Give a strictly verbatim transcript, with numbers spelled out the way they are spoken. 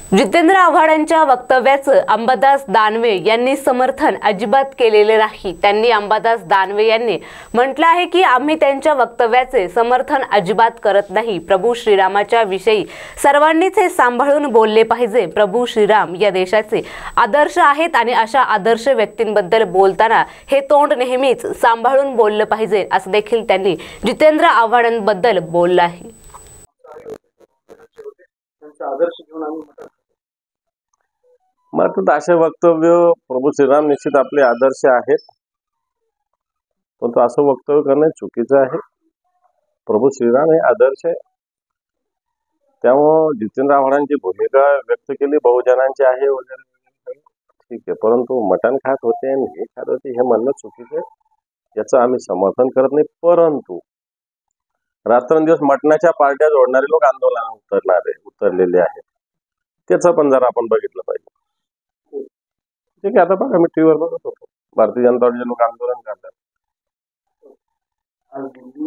जितेंद्र आव्हाडांच्या वक्तव्याचं अंबादास दानवे यांनी समर्थन अजिबात केलेले नाही। त्यांनी अंबादास दानवे यांनी म्हटलं आहे की आम्ही त्यांच्या वक्तव्याचे समर्थन अजिबात करत नाही। प्रभू श्रीरामाच्या विषयी सर्वांनीच हे सांभाळून बोलले पाहिजे। प्रभू श्रीराम या देशाचे आदर्श आहेत आणि अशा आदर्श व्यक्तींबद्दल बोलताना हे तोंड नेहमीच सांभाळून बोललं पाहिजे असं देखील त्यांनी जितेंद्र आव्हाडांबद्दल बोललं आहे। आदर्श घेऊन आम्ही मात्र असे वक्तव्य प्रभू श्रीराम निश्चित आपले आदर्श आहेत, परंतु असं वक्तव्य करणे चुकीचं आहे। प्रभू श्रीराम हे आदर्श आहे, त्यामुळे जितेंद्र आव्हाडांची भूमिका व्यक्त केली बहुजनांची आहे वगैरे ठीक आहे, परंतु मटण खात होते आणि हे खात होते हे म्हणणं चुकीचं आहे। याचं आम्ही समर्थन करत नाही, परंतु रात्रंदिवस मटणाच्या पार्ट्या जोडणारे लोक आंदोलनात उतरणारे उतरलेले आहेत, त्याचं पण जरा आपण बघितलं पाहिजे। ठीक आहे, आता बघा मी टीव्हीवर बघत होतो भारतीय जनता पार्टीचे लोक आंदोलन करतात।